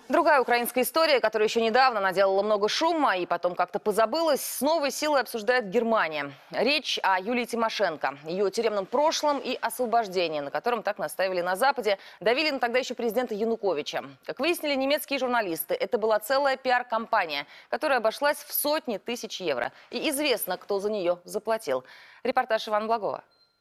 Другая украинская история, которая еще недавно наделала много шума и потом как-то позабылась, с новой силой обсуждает Германия. Речь о Юлии Тимошенко, ее тюремном прошлом и освобождении, на котором так настаивали на Западе, давили на тогда еще президента Януковича. Как выяснили немецкие журналисты, это была целая пиар-компания, которая обошлась в сотни тысяч евро. И известно, кто за нее заплатил. Репортаж Ивана Благова.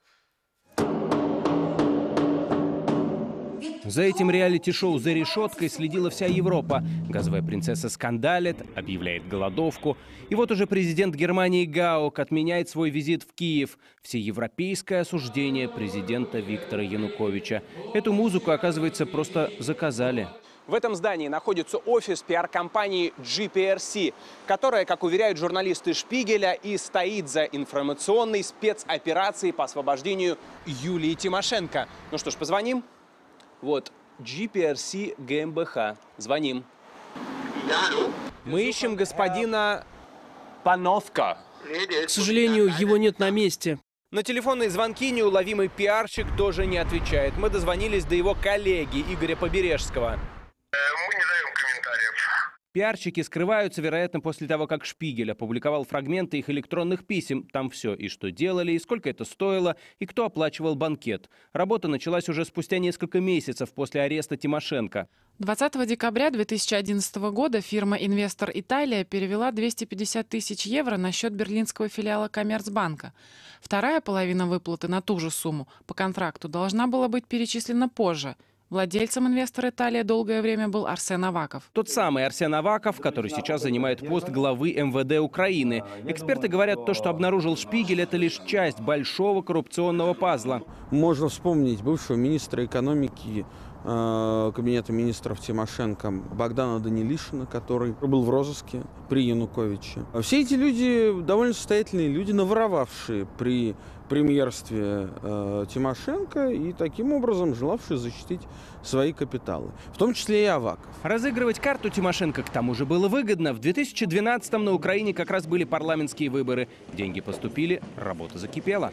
За этим реалити-шоу «За решеткой» следила вся Европа. Газовая принцесса скандалит, объявляет голодовку. И вот уже президент Германии Гаук отменяет свой визит в Киев. Всеевропейское осуждение президента Виктора Януковича. Эту музыку, оказывается, просто заказали. В этом здании находится офис пиар-компании GPRC, которая, как уверяют журналисты Шпигеля, и стоит за информационной спецоперацией по освобождению Юлии Тимошенко. Ну что ж, позвоним? Вот, GPRC GmbH. Звоним. Мы ищем господина Пановка. К сожалению, его нет на месте. На телефонные звонки неуловимый пиарщик тоже не отвечает. Мы дозвонились до его коллеги Игоря Побережского. Мы не даем комментариев. Пиарщики скрываются, вероятно, после того, как Шпигель опубликовал фрагменты их электронных писем. Там все, и что делали, и сколько это стоило, и кто оплачивал банкет. Работа началась уже спустя несколько месяцев после ареста Тимошенко. 20 декабря 2011 года фирма «Инвестор Италия» перевела 250 тысяч евро на счет берлинского филиала Коммерцбанка. Вторая половина выплаты на ту же сумму по контракту должна была быть перечислена позже. Владельцем «Инвестор Италия» долгое время был Арсен Аваков. Тот самый Арсен Аваков, который сейчас занимает пост главы МВД Украины. Эксперты говорят, то, что обнаружил Шпигель, это лишь часть большого коррупционного пазла. Можно вспомнить бывшего министра экономики Кабинета министров Тимошенко Богдана Данилишина, который был в розыске при Януковиче. Все эти люди довольно состоятельные люди, наворовавшие при премьерстве Тимошенко и таким образом желавшие защитить свои капиталы, в том числе и Аваков. Разыгрывать карту Тимошенко к тому же было выгодно. В 2012-м на Украине как раз были парламентские выборы. Деньги поступили, работа закипела.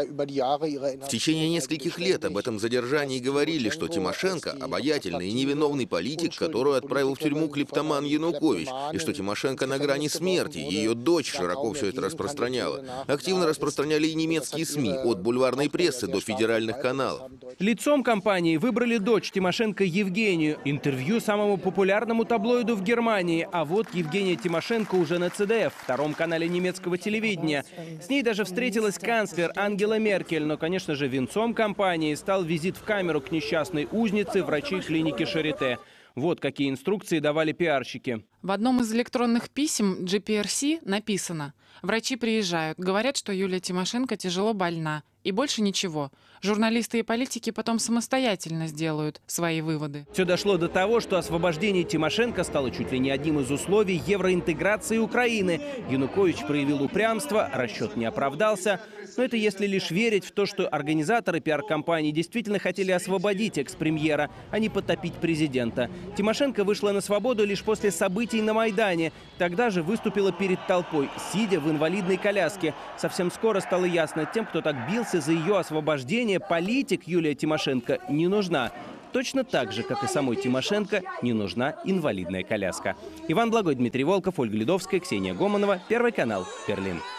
В течение нескольких лет об этом задержании говорили, что Тимошенко – обаятельный и невиновный политик, которую отправил в тюрьму клептоман Янукович, и что Тимошенко на грани смерти. Ее дочь широко все это распространяла. Активно распространяли и немецкие СМИ, от бульварной прессы до федеральных каналов. Лицом кампании выбрали дочь Тимошенко Евгению. Интервью самому популярному таблоиду в Германии. А вот Евгения Тимошенко уже на ЦДФ, втором канале немецкого телевидения. С ней даже встретилась канцлер Ангела Меркель. Но, конечно же, венцом кампании стал визит в камеру к несчастной узнице врачей клиники Шарите. Вот какие инструкции давали пиарщики. В одном из электронных писем GPRC написано: «Врачи приезжают, говорят, что Юлия Тимошенко тяжело больна. И больше ничего. Журналисты и политики потом самостоятельно сделают свои выводы». Все дошло до того, что освобождение Тимошенко стало чуть ли не одним из условий евроинтеграции Украины. Янукович проявил упрямство, расчет не оправдался. Но это если лишь верить в то, что организаторы пиар-компании действительно хотели освободить экс-премьера, а не потопить президента. Тимошенко вышла на свободу лишь после событий на Майдане. Тогда же выступила перед толпой, сидя в инвалидной коляске. Совсем скоро стало ясно, тем, кто так бился за ее освобождение, политик Юлия Тимошенко не нужна. Точно так же, как и самой Тимошенко, не нужна инвалидная коляска. Иван Благой, Дмитрий Волков, Ольга Ледовская, Ксения Гомонова. Первый канал. Берлин.